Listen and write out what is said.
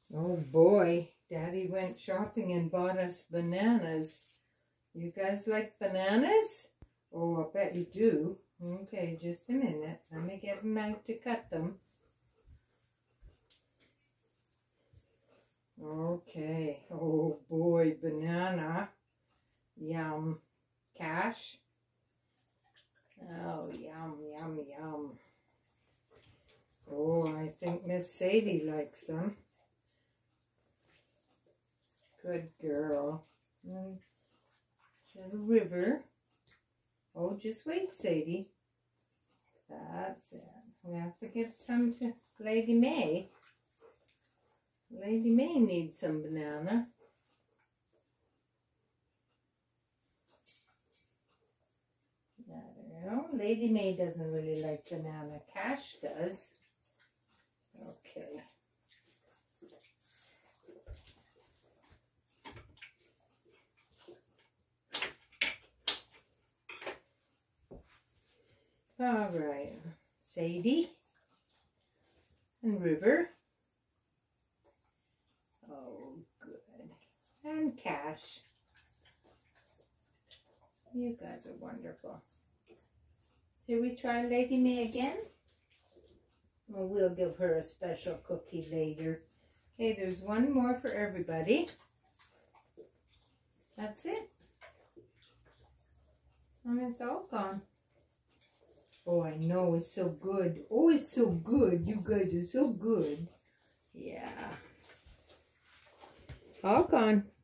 Oh boy, Daddy went shopping and bought us bananas. You guys like bananas? Oh, I bet you do. Okay, just a minute. Let me get a knife to cut them. Okay. Oh boy, banana. Yum. Cash. Oh, yum, yum, yum. Oh, I think Miss Sadie likes them. Good girl. Little River. Oh, just wait, Sadie. That's it. We have to give some to Lady May. Lady May needs some banana. I don't know. Lady May doesn't really like banana. Cash does. Okay. All right. Sadie and River. Oh, good. And Cash. You guys are wonderful. Should we try Lady May again? Well, we'll give her a special cookie later. Okay, there's one more for everybody. That's it. And it's all gone. Oh, I know, it's so good. Oh, it's so good. You guys are so good. Yeah. All gone.